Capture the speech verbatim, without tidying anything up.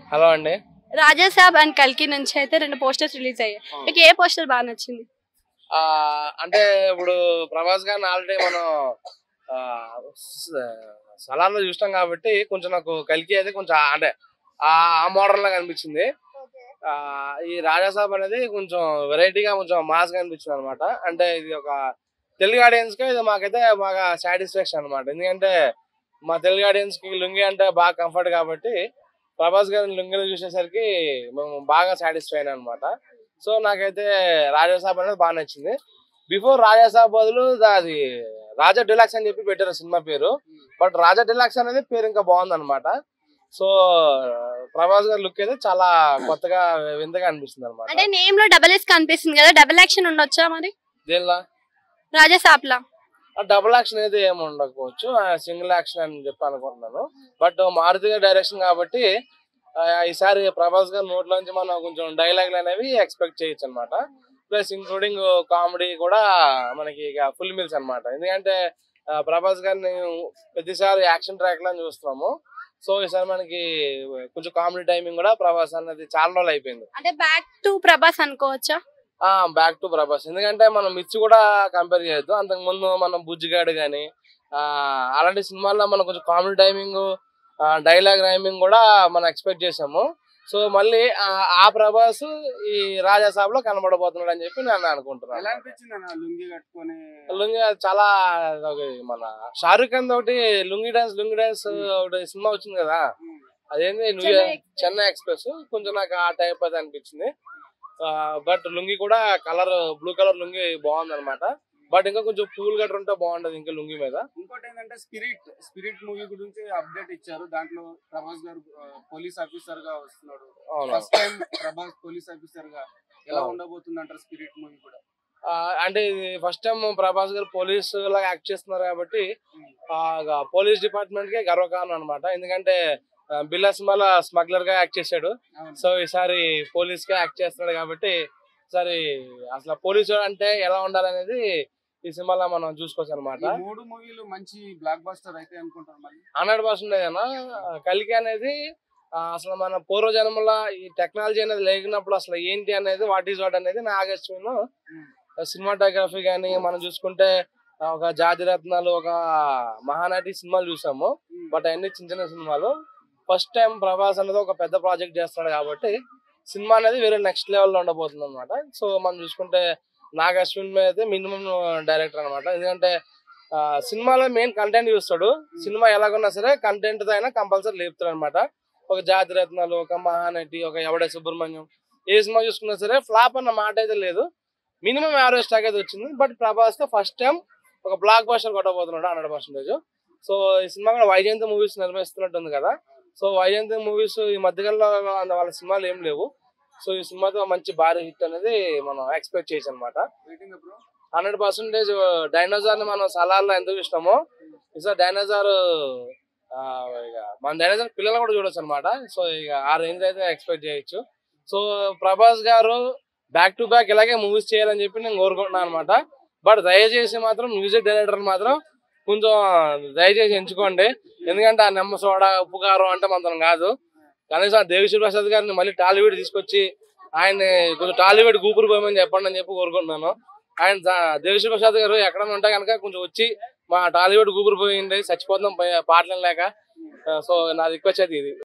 Hello అండి. రాజా సాబ్ and కల్కి నుంచి అయితే రెండు పోస్టర్స్ రిలీజ్ అయ్యాయి. మీకు ఏ పోస్టర్ బాగా నచ్చింది? ఆ అంటే ఇప్పుడు ప్రభాస్ గారిని ఆల్రెడీ మనం సలార్లో చూసినాం కాబట్టి కొంచెం నాకు కల్కి అయితే కొంచెం అంటే ఆ మోడల్ లాగా అనిపించింది. ఆ ఈ రాజాసాబ్ అనేది కొంచెం వెరైటీగా కొంచెం మాస్ గా అనిపించింది అనమాట. అంటే ఇది ఒక తెలుగు ఆడియన్స్ కి ఇది మాకైతే బాగా సాటిస్ఫాక్షన్ అనమాట. ఎందుకంటే మా తెలుగు ఆడియన్స్ కి లుంగి అంటే బాగా కంఫర్ట్ కాబట్టి ప్రభాస్ గారిని లుంగిలో చూసేసరికి మేము బాగా సాటిస్ఫై అయినా అనమాట. సో నాకైతే రాజాసాబ్ అనేది బాగా నచ్చింది. బిఫోర్ రాజాసాబ్ బదులు అది రాజా డిలాక్స్ అని చెప్పి పెట్టారు సినిమా పేరు. బట్ రాజా డిలాక్స్ అనేది పేరు ఇంకా బాగుంది అనమాట. సో ప్రభాస్ గారి లుక్ అయితే చాలా కొత్తగా వింతగా అనిపిస్తుంది అనమాట. అంటే నేమ్ లో డబుల్ ఎస్ కనిపిస్తుంది కదా, డబుల్ యాక్షన్ ఉండొచ్చా మరి దేనిలా? రాజా సాబ్ లా డబుల్ యాక్షన్ అయితే ఏమి ఉండకపోవచ్చు, సింగిల్ యాక్షన్ అని చెప్పి అనుకుంటున్నాను. బట్ మారుతి గారి డైరెక్షన్ కాబట్టి ఈసారి ప్రభాస్ గారి నోట్లోంచి మనం కొంచెం డైలాగులు అనేవి ఎక్స్పెక్ట్ చేయొచ్చు అనమాట. ప్లస్ ఇంక్లూడింగ్ కామెడీ కూడా మనకి ఇక ఫుల్ మీల్స్ అనమాట. ఎందుకంటే ప్రభాస్ గారిని ప్రతిసారి యాక్షన్ ట్రాక్ లో చూస్తున్నాము. సో ఈసారి మనకి కొంచెం కామెడీ టైమింగ్ కూడా ప్రభాస్ అనేది చాలా రోజులు అయిపోయింది. అంటే బ్యాక్ టు ప్రభాస్ అనుకోవచ్చా? ఆ బ్యాక్ టు ప్రభాస్. ఎందుకంటే మనం మిర్చి కూడా కంపేర్ చేయొద్దు. అంతకు ముందు మనం బుజ్జిగాడు గాని ఆ అలాంటి సినిమాల్లో మనం కొంచెం కామెడీ టైమింగ్ డైలాగ్ రైమింగ్ కూడా మనం ఎక్స్పెక్ట్ చేసాము. సో మళ్ళీ ఆ ప్రభాస్ ఈ రాజాసాబ్ లో కనబడబోతున్నాడు అని చెప్పి నేను అనుకుంటున్నాను. లుంగి చాలా మన షారూక్ ఖాన్ ఒకటి లుంగి డాన్స్ లుంగి డాన్స్ ఒకటి సినిమా వచ్చింది కదా, అదేంటి చెన్నై ఎక్స్ప్రెస్, కొంచెం నాకు ఆ టైప్ అది అనిపించింది. బట్ లుంగి కూడా కలర్ బ్లూ కలర్ లుంగి బాగుంది అనమాట. బట్ ఇంకా కొంచెం పూల్ గట్ర ఉంటే బాగుంటది ఇంకా లుంగి మీద. ఇంకోటి ఏంటంటే స్పిరిట్ స్పిరిట్ మూవీ గురించి అప్డేట్ ఇచ్చారు. దాంట్లో ప్రభాస్ గారు పోలీస్ ఆఫీసర్ గా వస్తున్నాడు. First time Prabhas police officer గా ఎలా ఉండబోతుంది అంటారు స్పిరిట్ మూవీ కూడా? అంటే ఫస్ట్ టైం ప్రభాస్ గారు పోలీస్ లాగా యాక్ట్ చేస్తున్నారు కాబట్టి పోలీస్ డిపార్ట్మెంట్ కే గర్వకారణం అనమాట. ఎందుకంటే బిల్లా సినిమాలో స్మగ్లర్ గా యాక్ట్ చేశాడు. సో ఈసారి పోలీస్ గా యాక్ట్ చేస్తున్నాడు కాబట్టి ఈసారి అసలు పోలీసు అంటే ఎలా ఉండాలనేది ఈ సినిమాలో మనం చూసుకోవచ్చు అనమాట. మూడు మూవీలు మంచి బ్లాక్ బస్టర్ అయితే అనుకుంటారు. హండ్రెడ్ పర్సెంట్ ఏదైనా కల్కి అనేది అసలు మన పూర్వజన్మల ఈ టెక్నాలజీ అనేది లేకున్నప్పుడు అసలు ఏంటి అనేది వాట్ ఈస్ వాట్ అనేది నా ఆగస్టులో సినిమాటోగ్రఫీ కానీ మనం చూసుకుంటే ఒక జాతిరత్నాలు ఒక మహానటి సినిమాలు చూసాము. బట్ అవన్నీ చిన్న చిన్న సినిమాలు. ఫస్ట్ టైం ప్రభాస్ అనేది ఒక పెద్ద ప్రాజెక్ట్ చేస్తున్నాడు కాబట్టి సినిమా అనేది వేరే నెక్స్ట్ లెవెల్లో ఉండబోతుంది అనమాట. సో మనం చూసుకుంటే నాగ్ అశ్విన్ అయితే మినిమం డైరెక్టర్ అనమాట. ఎందుకంటే సినిమాలో మెయిన్ కంటెంట్ చూస్తాడు. సినిమా ఎలాగున్నా సరే కంటెంట్ తో అయినా కంపల్సరీ లేపుతాడు అనమాట. ఒక జాతిరత్నాలు ఒక మహానటి ఒక ఎవడే సుబ్రహ్మణ్యం ఏ సినిమా చూసుకున్నా సరే ఫ్లాప్ అన్న మాట అయితే లేదు. మినిమం యావరేజ్ స్టాక్ అయితే వచ్చింది. బట్ ప్రభాస్ తో ఫస్ట్ టైం ఒక బ్లాక్ బస్టర్ కొట్టబోతున్నాడు హండ్రెడ్ పర్సెంటేజ్. సో ఈ సినిమా కూడా వైజయంతి మూవీస్ నిర్మిస్తున్నట్టుంది కదా. సో వైజయంతి మూవీస్ ఈ మధ్యకాలంలో వాళ్ళ సినిమాలు ఏం లేవు. సో ఈ సినిమాతో మంచి భారీ హిట్ అనేది మనం ఎక్స్పెక్ట్ చేయొచ్చు అనమాట. హండ్రెడ్ పర్సెంటేజ్ డైనోసార్ ని మనం సలార్లో ఎంత చూసినామో ఈసారి డైనోసార్ ఇక మన డైనోసార్ పిల్లలు కూడా చూడొచ్చు అనమాట. సో ఇక ఆ రేంజ్ అయితే ఎక్స్పెక్ట్ చేయొచ్చు. సో ప్రభాస్ గారు బ్యాక్ టు బ్యాక్ ఇలాగే మూవీస్ చేయాలని చెప్పి నేను కోరుకుంటున్నాను అనమాట. బట్ దయచేసి మాత్రం మ్యూజిక్ డైరెక్టర్ మాత్రం కొంచెం దయచేసి ఎంచుకోండి. ఎందుకంటే ఆ నెమ్మ సోడా ఉప్పు కారం అంటే మాత్రం కాదు. కనీసం దేవిశ్రీ ప్రసాద్ గారిని మళ్ళీ టాలీవుడ్ తీసుకొచ్చి ఆయన కొంచెం టాలీవుడ్ గూపురు పోయమని చెప్పండి అని చెప్పి కోరుకుంటున్నాను. ఆయన దేవిశ్రీ ప్రసాద్ గారు ఎక్కడైనా ఉంటే కనుక కొంచెం వచ్చి మా టాలీవుడ్ గూపురు పోయింది, చచ్చిపోతున్నాం పాటలు లేక. సో నా రిక్వెస్ట్ అయితే ఇది.